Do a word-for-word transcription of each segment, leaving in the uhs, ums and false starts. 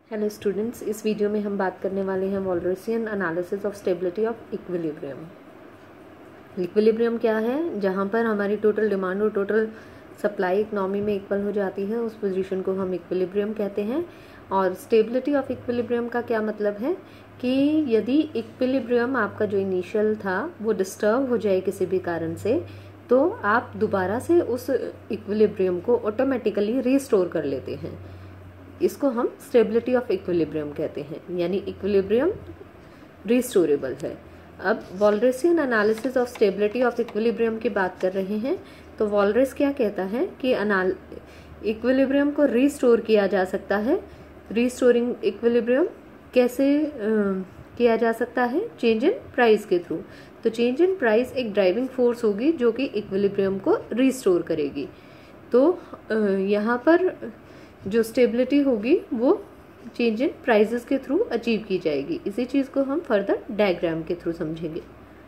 Hello students, इस video में हम बात करने वाले हैं Walrasian analysis of stability of equilibrium. Equilibrium क्या है? जहाँ पर हमारी टोटल डिमांड और टोटल सप्लाई इकोनॉमी में इक्वल हो जाती है, उस पोजीशन को हम इक्विलिब्रियम कहते हैं। और स्टेबिलिटी ऑफ इक्विलिब्रियम का क्या मतलब है कि यदि इक्विलिब्रियम आपका जो इनिशियल था वो डिस्टर्ब हो जाए किसी भी कारण से, तो आप दोबारा से उस इक्विलिब्रियम को ऑटोमेटिकली रिस्टोर कर लेते हैं। इसको हम स्टेबिलिटी ऑफ इक्विलिब्रियम कहते हैं, यानी इक्विलिब्रियम रिस्टोरेबल है। अब Walrasian analysis of stability of equilibrium की बात कर रहे हैं, तो वॉलरस क्या कहता है कि इक्विलिब्रियम को रिस्टोर किया जा सकता है। रिस्टोरिंग इक्विलिब्रियम कैसे आ, किया जा सकता है? चेंज इन प्राइस के थ्रू। तो चेंज इन प्राइस एक ड्राइविंग फोर्स होगी जो कि इक्विलिब्रियम को रिस्टोर करेगी। तो यहाँ पर जो स्टेबिलिटी होगी वो चेंज इन प्राइसेस के थ्रू अचीव की जाएगी। इसी चीज को हम फर्दर डायग्राम के थ्रू समझेंगे।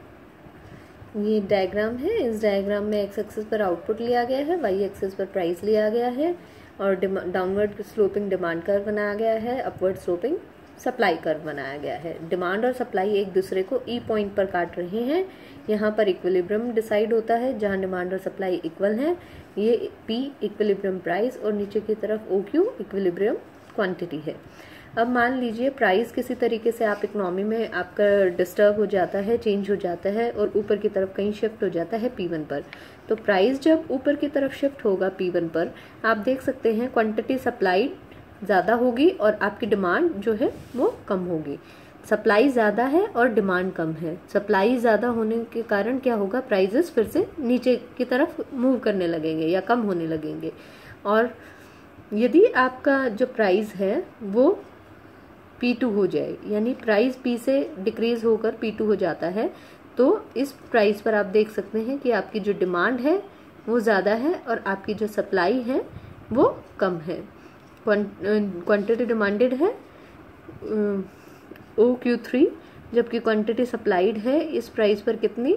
ये डायग्राम है। इस डायग्राम में एक्स एक्सिस पर आउटपुट लिया गया है, वाई एक्सिस पर प्राइस लिया गया है और डाउनवर्ड स्लोपिंग डिमांड कर्व बनाया गया है, अपवर्ड स्लोपिंग सप्लाई कर्व बनाया गया है। डिमांड और सप्लाई एक दूसरे को ई पॉइंट पर काट रहे हैं। यहाँ पर इक्विलिब्रियम डिसाइड होता है जहाँ डिमांड और सप्लाई इक्वल है। ये पी इक्विलिब्रियम प्राइस और नीचे की तरफ ओ क्यू इक्विलिब्रियम क्वांटिटी है। अब मान लीजिए प्राइस किसी तरीके से आप इकोनॉमी में आपका डिस्टर्ब हो जाता है, चेंज हो जाता है और ऊपर की तरफ कहीं शिफ्ट हो जाता है पी वन पर। तो प्राइस जब ऊपर की तरफ शिफ्ट होगा पी वन पर, आप देख सकते हैं क्वांटिटी सप्लाई ज़्यादा होगी और आपकी डिमांड जो है वो कम होगी। सप्लाई ज़्यादा है और डिमांड कम है। सप्लाई ज़्यादा होने के कारण क्या होगा? प्राइजेस फिर से नीचे की तरफ मूव करने लगेंगे या कम होने लगेंगे। और यदि आपका जो प्राइस है वो पी टू हो जाए, यानी प्राइस P से डिक्रीज होकर पी टू हो जाता है, तो इस प्राइस पर आप देख सकते हैं कि आपकी जो डिमांड है वो ज़्यादा है और आपकी जो सप्लाई है वो कम है। क्वांटिटी डिमांडेड है ओ क्यू थ्री, जबकि क्वांटिटी सप्लाइड है इस प्राइस पर कितनी?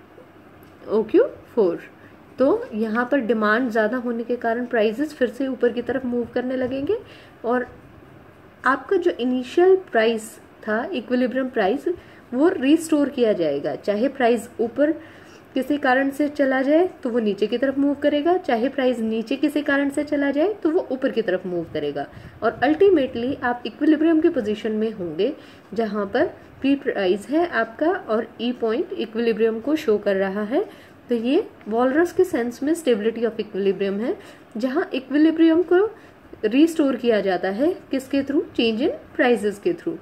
O Q four. तो यहाँ पर डिमांड ज़्यादा होने के कारण प्राइसेस फिर से ऊपर की तरफ मूव करने लगेंगे और आपका जो इनिशियल प्राइस था, इक्विलिब्रियम प्राइस, वो रिस्टोर किया जाएगा। चाहे प्राइस ऊपर किसी कारण से चला जाए तो वो नीचे की तरफ मूव करेगा, चाहे प्राइस नीचे किसी कारण से चला जाए तो वो ऊपर की तरफ मूव करेगा और अल्टीमेटली आप इक्विलिब्रियम की पोजीशन में होंगे जहां पर पी प्राइस है आपका और ई पॉइंट इक्विलिब्रियम को शो कर रहा है। तो ये वॉलरस के सेंस में स्टेबिलिटी ऑफ इक्विलिब्रियम है, जहां इक्विलिब्रियम को रिस्टोर किया जाता है किसके थ्रू? चेंज इन प्राइसेस के थ्रू।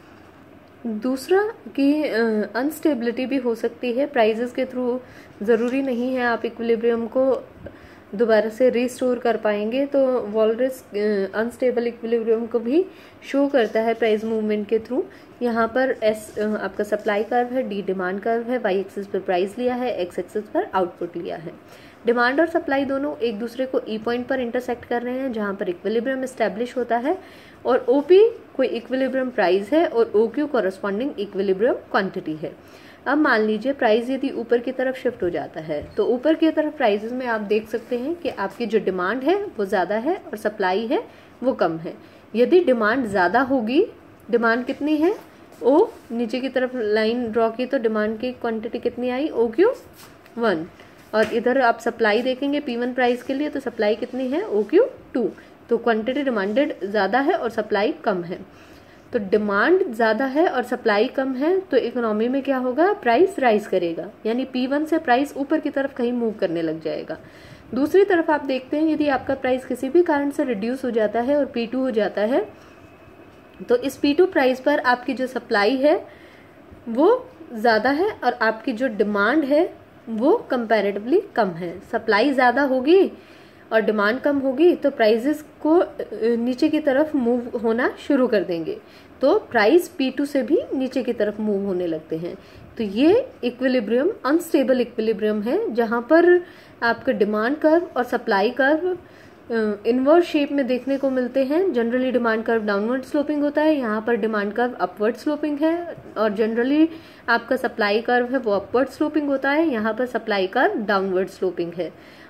दूसरा कि अनस्टेबिलिटी भी हो सकती है प्राइजेस के थ्रू। ज़रूरी नहीं है आप इक्विलिब्रियम को दोबारा से रिस्टोर कर पाएंगे। तो वॉलरस अनस्टेबल इक्विलिब्रियम को भी शो करता है प्राइस मूवमेंट के थ्रू। यहाँ पर एस आपका सप्लाई कर्व है, डी डिमांड कर्व है, वाई एक्सिस पर प्राइस लिया है, एक्स एक्सिस पर आउटपुट लिया है। डिमांड और सप्लाई दोनों एक दूसरे को ई पॉइंट पर इंटरसेक्ट कर रहे हैं जहां पर इक्विलिब्रियम एस्टेब्लिश होता है और ओपी कोई इक्विलिब्रियम प्राइस है और O Q corresponding equilibrium quantity है। अब मान लीजिए प्राइस यदि ऊपर की तरफ शिफ्ट हो जाता है, तो ऊपर की तरफ प्राइसेस में आप देख सकते हैं कि आपकी जो डिमांड है वो ज़्यादा है और सप्लाई है वो कम है। यदि डिमांड ज़्यादा होगी, डिमांड कितनी है? ओ नीचे की तरफ लाइन ड्रॉ की तो डिमांड की क्वांटिटी कितनी आई? O Q one. और इधर आप सप्लाई देखेंगे पी वन प्राइस के लिए तो सप्लाई कितनी है? O Q two. तो क्वांटिटी डिमांडेड ज़्यादा है और सप्लाई कम है। तो डिमांड ज़्यादा है और सप्लाई कम है तो इकोनॉमी में क्या होगा? प्राइस राइज करेगा, यानी पी वन से प्राइस ऊपर की तरफ कहीं मूव करने लग जाएगा। दूसरी तरफ आप देखते हैं यदि आपका प्राइस किसी भी कारण से रिड्यूस हो जाता है और पी टू हो जाता है, तो इस पी टू प्राइस पर आपकी जो सप्लाई है वो ज़्यादा है और आपकी जो डिमांड है वो कंपैरेटिवली कम है। सप्लाई ज़्यादा होगी और डिमांड कम होगी तो प्राइसेस को नीचे की तरफ मूव होना शुरू कर देंगे, तो प्राइस पी टू से भी नीचे की तरफ मूव होने लगते हैं। तो ये इक्विलिब्रियम अनस्टेबल इक्विलिब्रियम है जहां पर आपका डिमांड कर्व और सप्लाई कर्व इनवर्स शेप में देखने को मिलते हैं। Generally demand curve downward sloping होता है, यहाँ पर डिमांड कर्व अपवर्ड स्लोपिंग है और जनरली आपका सप्लाई कर्व है वो अपवर्ड स्लोपिंग होता है, यहाँ पर सप्लाई कर्व डाउनवर्ड स्लोपिंग है।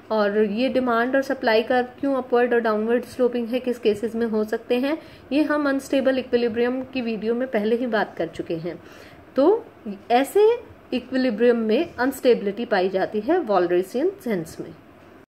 और ये डिमांड और सप्लाई का क्यों अपवर्ड और डाउनवर्ड स्लोपिंग है, किस केसेस में हो सकते हैं, ये हम अनस्टेबल इक्विलिब्रियम की वीडियो में पहले ही बात कर चुके हैं। तो ऐसे इक्विलिब्रियम में अनस्टेबिलिटी पाई जाती है वॉलरेसियन सेंस में।